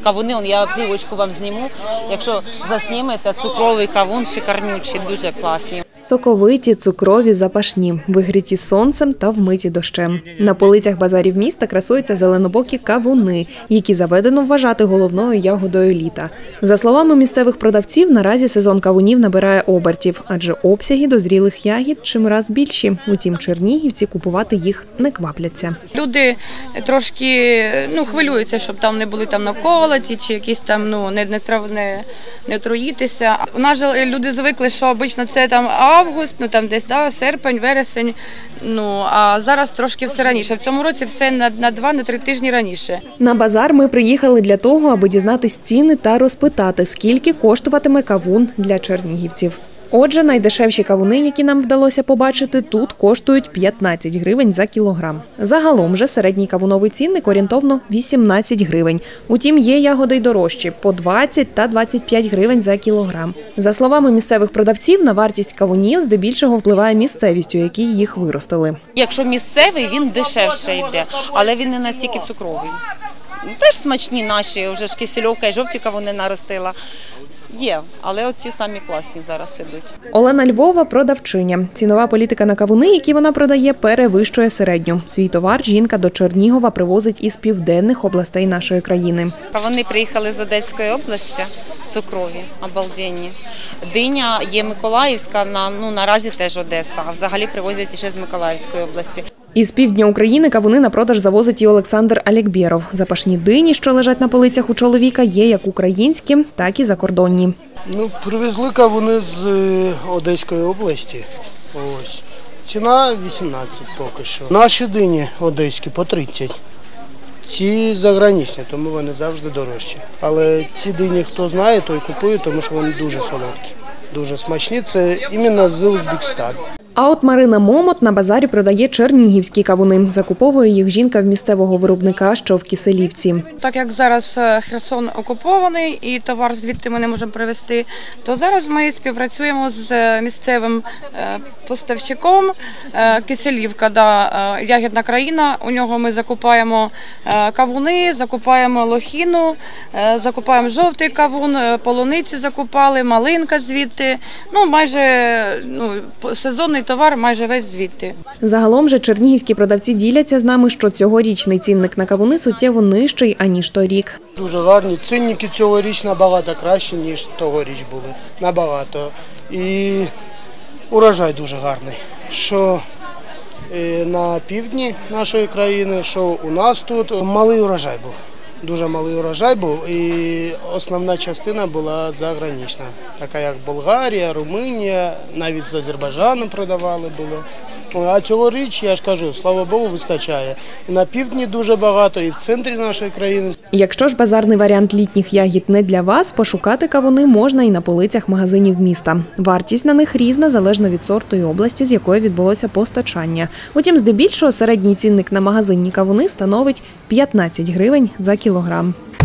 кавуни, я плівочку вам зніму, якщо заснімете, цукровий кавун шикарнючий, дуже класні. Соковиті, цукрові, запашні, вигріті сонцем та вмиті дощем. На полицях базарів міста красуються зеленобокі кавуни, які заведено вважати головною ягодою літа. За словами місцевих продавців, наразі сезон кавунів набирає обертів, адже обсяги дозрілих ягід чимраз більші. Утім, чернігівці купувати їх не квапляться. Люди трошки хвилюються, щоб там не були наколоті чи якісь там не труїтися. У нас же люди звикли, що обично це там август, десь серпень, вересень, а зараз трошки все раніше. В цьому році все на 2-3 тижні раніше. На базар ми приїхали для того, аби дізнатись ціни та розпитати, скільки коштуватиме кавун для чернігівців. Отже, найдешевші кавуни, які нам вдалося побачити, тут коштують 15 гривень за кілограм. Загалом же середній кавуновий цінник орієнтовно 18 гривень. Утім, є ягоди й дорожчі – по 20 та 25 гривень за кілограм. За словами місцевих продавців, на вартість кавунів здебільшого впливає місцевість, у якій їх виростили. Якщо місцевий, він дешевше йде, але він не настільки цукровий. Теж смачні наші, вже ж кисельовка і жовті кавуни наростила. Є, але оці самі класні зараз ідуть. Олена Львова – продавчиня. Цінова політика на кавуни, які вона продає, перевищує середню. Свій товар жінка до Чернігова привозить із південних областей нашої країни. Кавуни приїхали з Одеської області, цукрові, обалденні. Диня є Миколаївська, наразі теж Одеса, а взагалі привозять ще з Миколаївської області. Із півдня України кавуни на продаж завозить і Олександр Алєкбєров. Запашні дині, що лежать на полицях у чоловіка, є як українські, так і закордонні. Привезли кавуни з Одеської області. Ось. Ціна 18 поки що. Наші дині одеські по 30. Ці заграничні, тому вони завжди дорожчі. Але ці дині, хто знає, той купує, тому що вони дуже солодкі, дуже смачні. Це іменно з Узбекистану. А от Марина Момот на базарі продає чернігівські кавуни. Закуповує їх жінка в місцевого виробника, що в Киселівці. Так як зараз Херсон окупований і товар звідти ми не можемо привезти, то зараз ми співпрацюємо з місцевим поставщиком Киселівка, ягідна країна. У нього ми закупаємо кавуни, закупаємо лохіну, закупаємо жовтий кавун, полуницю закупали, малинка звідти. Майже сезонний товар майже весь звідти. Загалом же чернігівські продавці діляться з нами, що цьогорічний цінник на кавуни суттєво нижчий, аніж торік. Дуже гарні цінники цьогоріч набагато кращі, ніж тогоріч були. Набагато. І урожай дуже гарний. Що на півдні нашої країни, що у нас тут малий урожай був. Дуже малий урожай був і основна частина була загранична, така як Болгарія, Румунія, навіть з Азербайджану продавали було. А цьогоріч, я ж кажу, слава Богу, вистачає. І на півдні дуже багато, і в центрі нашої країни. Якщо ж базарний варіант літніх ягід не для вас, пошукати кавуни можна і на полицях магазинів міста. Вартість на них різна, залежно від сорту і області, з якої відбулося постачання. Утім, здебільшого середній цінник на магазинні кавуни становить 15 гривень за кілограм.